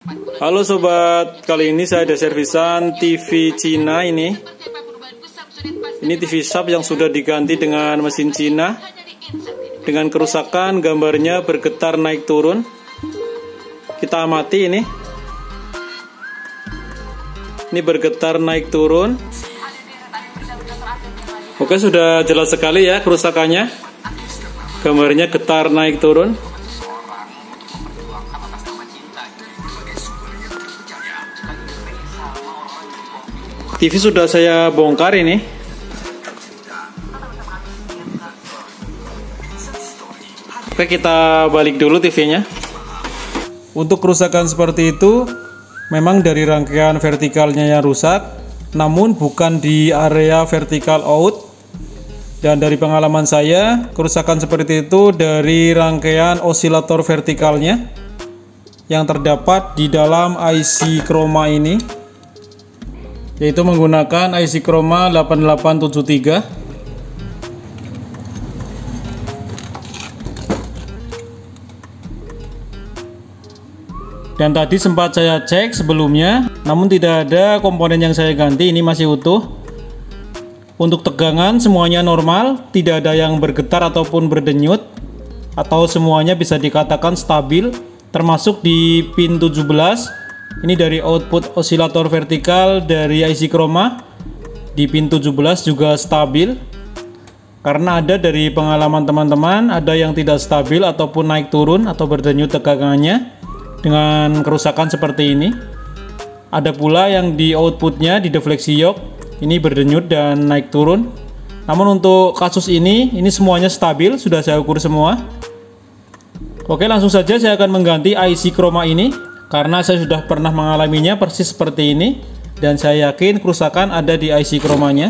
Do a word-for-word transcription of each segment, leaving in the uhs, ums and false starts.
Halo sobat, kali ini saya ada servisan T V Cina ini. Ini T V Sharp yang sudah diganti dengan mesin Cina. Dengan kerusakan gambarnya bergetar naik turun. Kita amati ini. Ini bergetar naik turun. Oke, sudah jelas sekali ya kerusakannya. Gambarnya getar naik turun. T V sudah saya bongkar ini. Oke, kita balik dulu T V-nya. Untuk kerusakan seperti itu, memang dari rangkaian vertikalnya yang rusak, namun bukan di area vertikal out. Dan dari pengalaman saya, kerusakan seperti itu dari rangkaian osilator vertikalnya yang terdapat di dalam I C Chroma ini, yaitu menggunakan I C Chroma delapan delapan tujuh tiga. Dan tadi sempat saya cek sebelumnya, namun tidak ada komponen yang saya ganti, ini masih utuh. Untuk tegangan semuanya normal, tidak ada yang bergetar ataupun berdenyut, atau semuanya bisa dikatakan stabil, termasuk di pin tujuh belas. Ini dari output osilator vertikal dari I C Chroma di pin tujuh belas juga stabil. Karena ada dari pengalaman teman-teman, ada yang tidak stabil ataupun naik turun atau berdenyut tegangannya dengan kerusakan seperti ini. Ada pula yang di outputnya di defleksi yoke ini berdenyut dan naik turun. Namun untuk kasus ini, ini semuanya stabil, sudah saya ukur semua. Oke, langsung saja saya akan mengganti I C Chroma ini, karena saya sudah pernah mengalaminya persis seperti ini, dan saya yakin kerusakan ada di I C Chromanya.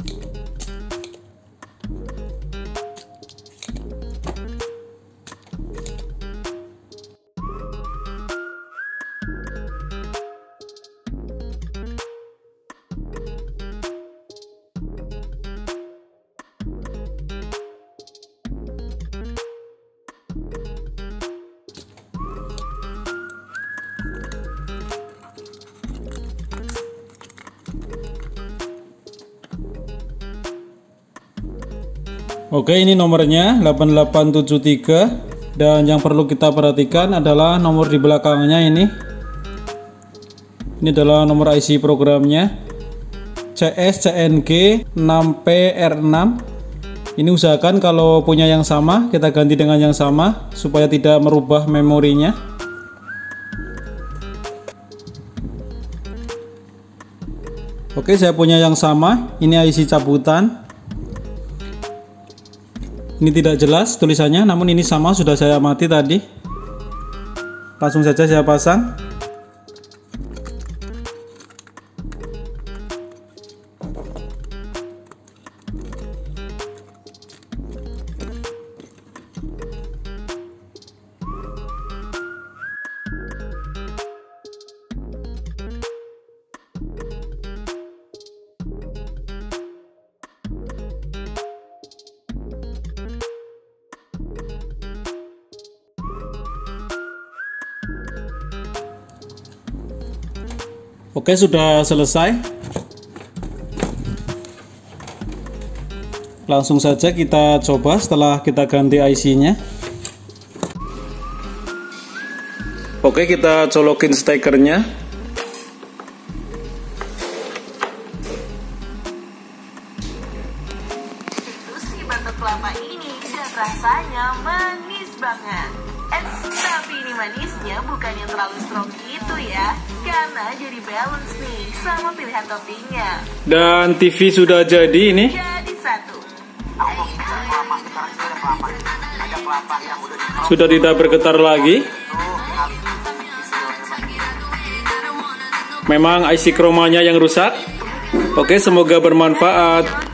Oke, ini nomornya delapan delapan tujuh tiga, dan yang perlu kita perhatikan adalah nomor di belakangnya ini. Ini adalah nomor I C programnya C S C N G enam P R enam. Ini usahakan kalau punya yang sama, kita ganti dengan yang sama supaya tidak merubah memorinya. Oke, saya punya yang sama. Ini I C cabutan. Ini tidak jelas tulisannya, namun ini sama, sudah saya amati tadi. Langsung saja saya pasang. Oke, sudah selesai. Langsung saja kita coba setelah kita ganti I C-nya. Oke, kita colokin stekernya. Itu si batok kelapa ini dan rasanya manis banget. Eh, tapi ini manisnya bukan yang terlalu strong gitu ya, karena jadi balance nih sama pilihan toppingnya. Dan T V sudah jadi ini. Jadi satu. Sudah tidak bergetar lagi. Memang I C Chromanya yang rusak. Oke, semoga bermanfaat.